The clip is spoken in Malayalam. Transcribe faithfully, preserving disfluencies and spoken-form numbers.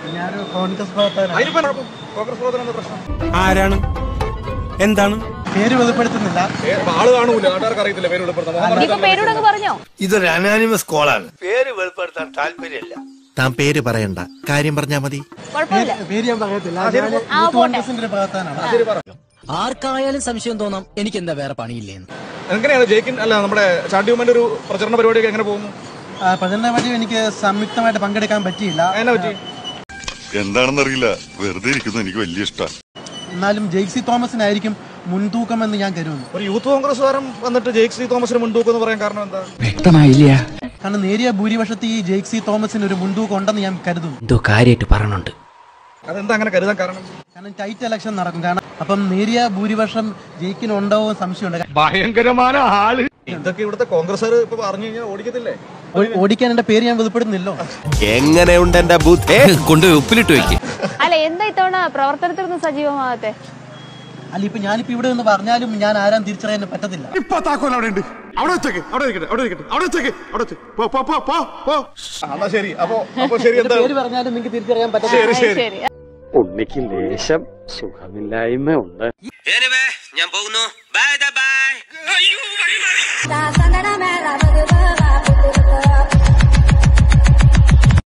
ഞാനൊരു കോൺഗ്രസ് പ്രവർത്തകനാണ്. ആരാണ് എന്താണ് പേര് വെളിപ്പെടുത്തുന്നില്ല. ഇതൊരു അനാനിമസ് കോളാണ്. പേര് വെളിപ്പെടുത്താൻ താല്പര്യമില്ല. താൻ പേര് പറയണ്ട, കാര്യം പറഞ്ഞാ മതി. പേര് ഞാൻ പറയത്തില്ല. കോൺഗ്രസിന്റെ ഒരു പ്രവർത്തകനാണ്. ആർക്കായാലും സംശയം തോന്നാം എനിക്ക് എന്താ വേറെ പണിയില്ലേന്ന്. എങ്ങനെയാണ് ജയിക്കിൻ അല്ല നമ്മുടെ ചാണ്ടിയുമ്മന്റെ ഒരു പ്രചരണ പരിപാടിയൊക്കെ എങ്ങനെ പോകുന്നു? പ്രചരണ പരിപാടി എനിക്ക് സംയുക്തമായിട്ട് പങ്കെടുക്കാൻ പറ്റിയില്ല. എന്താണെന്നറിയില്ല, വെറുതെ ഇരിക്കുന്നു. എനിക്ക് വലിയ ഇഷ്ടമാണ്. എന്നാലും ജെയ്സി തോമസിനായിരിക്കും മുൻതൂക്കം എന്ന് ഞാൻ കരുതുന്നു. ഒരു യൂത്ത് കോൺഗ്രസ്സുകാരൻ വന്നിട്ട് ജെയ്സി തോമസിന് മുൻതൂക്കം എന്ന് പറയാൻ കാരണം എന്താ? വ്യക്തമായില്ല. കാരണം നേരിയ ഭൂരിപക്ഷത്തിൽ ഈ ജെയ്സി തോമസിന് ഒരു മുൻതൂക്കം ഉണ്ടെന്ന് ഞാൻ കരുതുന്നു. എന്തോ കാര്യമായിട്ട് പറഞ്ഞുണ്ട്. അതെന്താ അങ്ങനെ കരുതാൻ കാരണം? കാരണം ടൈറ്റ് ഇലക്ഷൻ നടക്കും. കാരണം അപ്പം നേരിയ ഭൂരിപക്ഷം ജയിക്കിനുണ്ടോ സംശയമുണ്ട്. ഭയങ്കരമായ ആള് ഇതൊക്കെ ഇവിടുത്തെ കോൺഗ്രസ്സുകാർ ഇപ്പൊ പറഞ്ഞു കഴിഞ്ഞാൽ ഓടിക്കത്തില്ലേ? ഓടിക്കാൻ എന്റെ പേര് ഞാൻ വെളിപ്പെടുന്നില്ലോ. എങ്ങനെയുണ്ട് എന്റെ ബുദ്ധി? കൊണ്ട് ഉപ്പിലിട്ട് വെക്കും. അല്ല, എന്താ ഇത്തവണ പ്രവർത്തനത്തിലൊന്നും സജീവമാകത്തെ? അല്ല, ഇപ്പൊ ഞാനിപ്പോ ഇവിടെ നിന്ന് പറഞ്ഞാലും ഞാൻ ആരാൻ തിരിച്ചറിയാൻ പറ്റത്തില്ല. ഇപ്പൊ താക്കോൽ അവിടെ ഉണ്ട്. അവിടെ വെച്ചേക്ക്, അവിടെ ഇരിക്കട്ടെ, അവിടെ ഇരിക്കട്ടെ, അവിടെ വെച്ചേക്ക്, അവിടെ വെച്ച്. പോ പോ പോ പോ പോ. എന്നാ ശരി. അപ്പോ അപ്പോ ശരി. എന്താ പേര് പറഞ്ഞാലും നിങ്ങൾക്ക് തിരിച്ചറിയാൻ പറ്റത്തില്ല. ശരി ശരി. ഉണ്ണിക്ക് ലേശം സുഖമില്ലായ്മ ഉണ്ട്. ഞാൻ പോകുന്നു. Bye bye. La sandana me la